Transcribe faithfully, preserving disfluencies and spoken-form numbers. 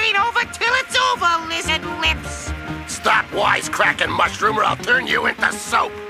ain't over till it's over, lizard lips. Stop wisecracking, mushroom, or I'll turn you into soap.